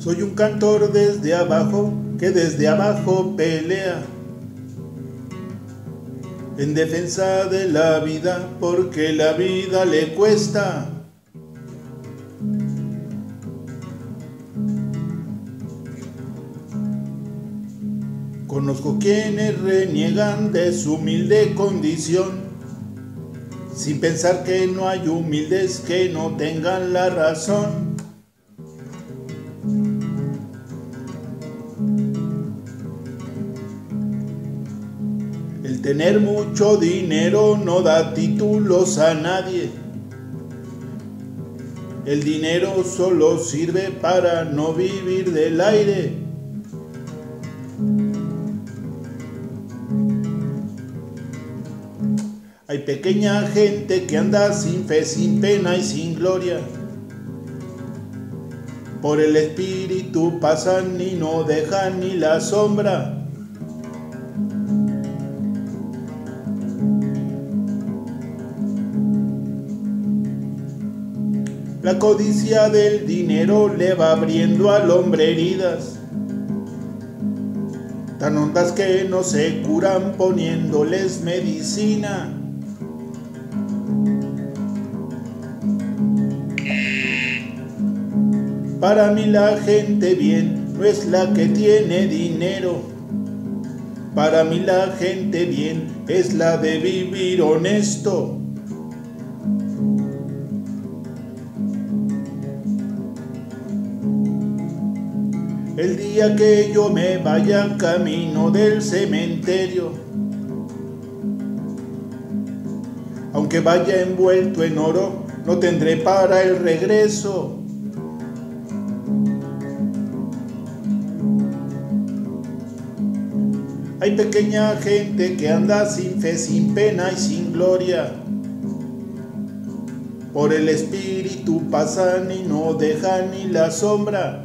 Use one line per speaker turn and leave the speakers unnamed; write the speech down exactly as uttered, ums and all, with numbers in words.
Soy un cantor desde abajo, que desde abajo pelea en defensa de la vida, porque la vida le cuesta. Conozco quienes reniegan de su humilde condición, sin pensar que no hay humildes que no tengan la razón. El tener mucho dinero no da títulos a nadie. El dinero solo sirve para no vivir del aire. Hay pequeña gente que anda sin fe, sin pena y sin gloria. Por el espíritu pasan y no dejan ni la sombra. La codicia del dinero le va abriendo al hombre heridas tan hondas que no se curan poniéndoles medicina. Para mí la gente bien no es la que tiene dinero. Para mí la gente bien es la de vivir honesto. El día que yo me vaya camino del cementerio, aunque vaya envuelto en oro, no tendré para el regreso. Hay pequeña gente que anda sin fe, sin pena y sin gloria. Por el espíritu pasan y no dejan ni la sombra.